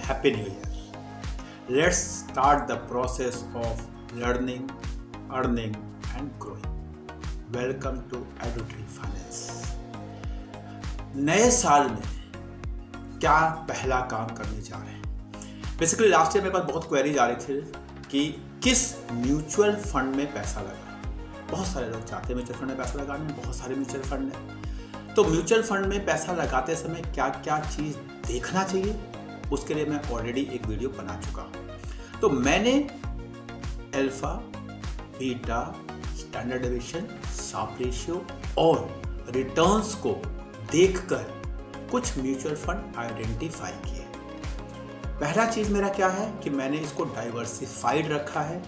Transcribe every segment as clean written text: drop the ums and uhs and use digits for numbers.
Happy New Year. Let's start the process of learning, earning and growing. Welcome to EduTree Finance. नए साल में क्या पहला काम करने जा रहे हैं? बेसिकली लास्ट ईयर मेरे पास बहुत क्वेरीज आ रही थी कि किस म्यूचुअल फंड में पैसा लगाएं। बहुत सारे लोग चाहते हैं म्यूचुअल फंड में पैसा लगाने, बहुत सारे म्यूचुअल फंड हैं। तो म्यूचुअल फंड में पैसा लगाते समय क्या क्या चीज़ देखना चाहिए, उसके लिए मैं ऑलरेडी एक वीडियो बना चुका हूँ। तो मैंने alpha, beta, standard deviation, Sharpe ratio और रिटर्न्स को देखकर कुछ म्यूचुअल फंड आइडेंटिफाई किए। पहला चीज़ मेरा क्या है कि मैंने इसको डाइवर्सिफाइड रखा है,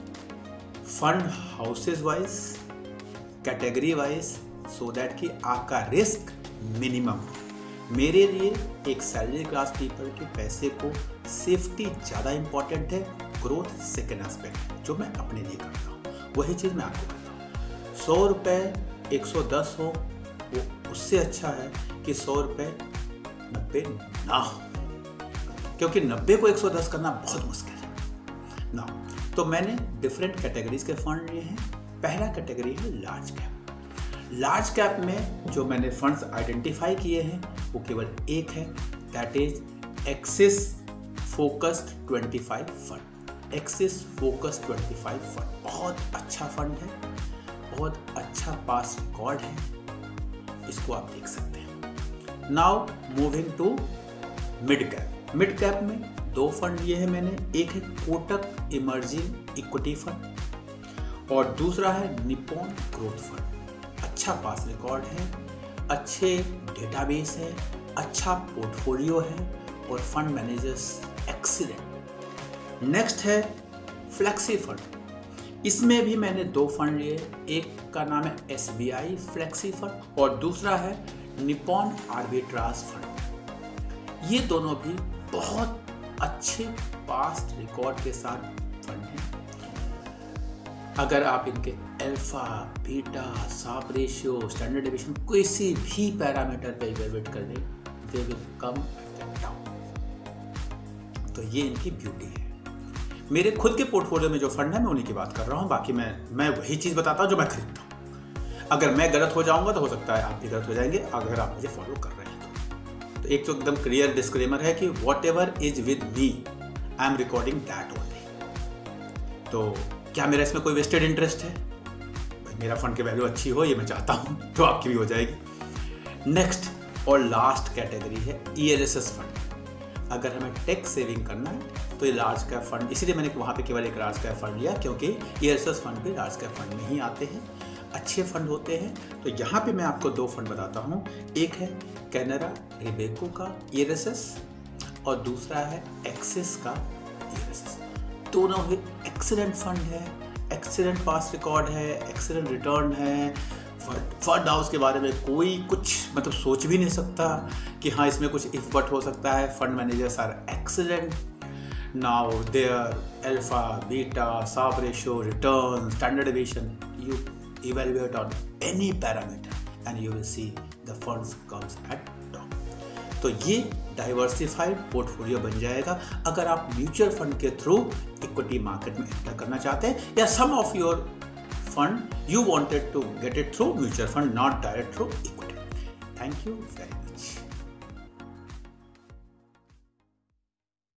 fund houses wise, category wise, so that कि आपका रिस्क मिनिमम हो। मेरे लिए एक सैलरी क्लास पीपल के पैसे को सेफ्टी ज़्यादा इंपॉर्टेंट है, ग्रोथ सेकेंड एस्पेक्ट, जो मैं अपने लिए करता हूँ वही चीज़ मैं आपको करता हूँ। 100 रुपये 110 हो वो उससे अच्छा है कि 100 रुपये 90 ना हो, क्योंकि 90 को 110 करना बहुत मुश्किल है ना। तो मैंने डिफरेंट कैटेगरीज के फंड लिए हैं। पहला कैटेगरी है लार्ज कैप। लार्ज कैप में जो मैंने फंड्स आइडेंटिफाई किए हैं वो केवल एक है, that is Axis focused 25 fund. Axis focused 25 fund बहुत अच्छा फंड है, बहुत अच्छा पास रिकॉर्ड है, इसको आप देख सकते हैं। Now moving to mid cap. Mid cap में दो फंड लिए हैं मैंने, एक है कोटक इमर्जिंग इक्विटी फंड और दूसरा है निप्पॉन ग्रोथ फंड। अच्छा पास रिकॉर्ड है, अच्छे डेटाबेस है, अच्छा पोर्टफोलियो है और फंड मैनेजर्स एक्सीलेंट। नेक्स्ट है फ्लेक्सी फंड। इसमें भी मैंने दो फंड लिए, एक का नाम है SBI फ्लेक्सी फंड और दूसरा है निप्पॉन आर्बिट्राज फंड। ये दोनों भी बहुत अच्छे पास्ट रिकॉर्ड के साथ फंड हैं। अगर आप इनके alpha, beta, Sharpe ratio, standard deviation किसी भी पैरामीटर पे इवैल्यूएट कर दें, they will come at the top. तो ये इनकी ब्यूटी है। मेरे खुद के पोर्टफोलियो में जो फंड है मैं उन्हीं की बात कर रहा हूँ, बाकी मैं वही चीज़ बताता हूँ जो मैं खरीदता हूँ। अगर मैं गलत हो जाऊँगा तो हो सकता है आप भी गलत हो जाएंगे अगर आप मुझे फॉलो कर रहे हैं तो एक तो एकदम क्लियर डिस्क्लेमर है कि whatever is with me I am recording that only. तो क्या मेरा इसमें कोई वेस्टेड इंटरेस्ट है? मेरा फंड की वैल्यू अच्छी हो ये मैं चाहता हूँ, तो आपकी भी हो जाएगी। नेक्स्ट और लास्ट कैटेगरी है ELSS फंड। अगर हमें टैक्स सेविंग करना है तो ये लार्ज कैप फंड, इसीलिए मैंने वहाँ पे केवल एक लार्ज कैप फंड लिया, क्योंकि ELSS फंड भी लार्ज कैप फंड में ही आते हैं, अच्छे फंड होते हैं। तो यहाँ पे मैं आपको दो फंड बताता हूँ, एक है कैनरा रिबेको का ELSS और दूसरा है एक्सिस का ELSS। दोनों ही एक्सीलेंट फंड है, एक्सीलेंट पास रिकॉर्ड है, एक्सीलेंट रिटर्न है। फंड हाउस के बारे में कोई कुछ मतलब सोच भी नहीं सकता कि हाँ इसमें कुछ इफ बट हो सकता है। Fund managers are excellent. Now their alpha, beta, Sharpe ratio, return, standard deviation, you evaluate on any parameter and you will see the funds comes at top. तो ये डाइवर्सिफाइड पोर्टफोलियो बन जाएगा अगर आप mutual fund के through equity market में enter करना चाहते हैं, या some of your fund you wanted to get it through mutual fund, not direct through equity. Thank you very much.